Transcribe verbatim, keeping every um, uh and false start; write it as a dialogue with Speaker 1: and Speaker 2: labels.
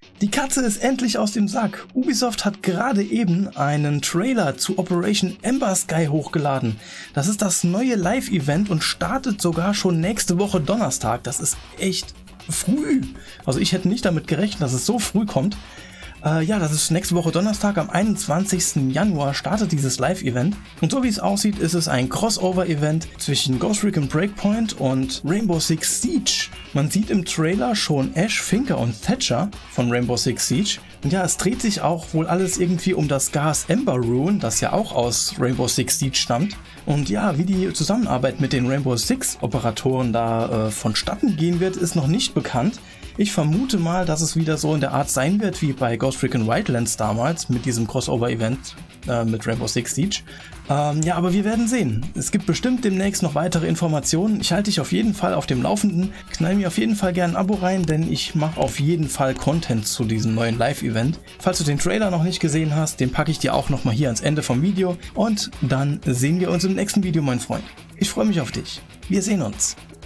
Speaker 1: Die Katze ist endlich aus dem Sack. Ubisoft hat gerade eben einen Trailer zu Operation Ember Sky hochgeladen. Das ist das neue Live-Event und startet sogar schon nächste Woche Donnerstag. Das ist echt früh. Also ich hätte nicht damit gerechnet, dass es so früh kommt. Äh, ja, das ist nächste Woche Donnerstag, am einundzwanzigsten Januar startet dieses Live-Event. Und so wie es aussieht, ist es ein Crossover-Event zwischen Ghost Recon Breakpoint und Rainbow Six Siege. Man sieht im Trailer schon Ash, Finker und Thatcher von Rainbow Six Siege. Und ja, es dreht sich auch wohl alles irgendwie um das Gas Ember Rune, das ja auch aus Rainbow Six Siege stammt. Und ja, wie die Zusammenarbeit mit den Rainbow Six Operatoren da äh, vonstatten gehen wird, ist noch nicht bekannt. Ich vermute mal, dass es wieder so in der Art sein wird wie bei Ghost Recon Wildlands damals mit diesem Crossover-Event äh, mit Rainbow Six Siege. Ähm, ja, aber wir werden sehen. Es gibt bestimmt demnächst noch weitere Informationen. Ich halte dich auf jeden Fall auf dem Laufenden. Knall mir auf jeden Fall gerne ein Abo rein, denn ich mache auf jeden Fall Content zu diesem neuen Live-Event. Falls du den Trailer noch nicht gesehen hast, den packe ich dir auch nochmal hier ans Ende vom Video. Und dann sehen wir uns im nächsten Video, mein Freund. Ich freue mich auf dich. Wir sehen uns.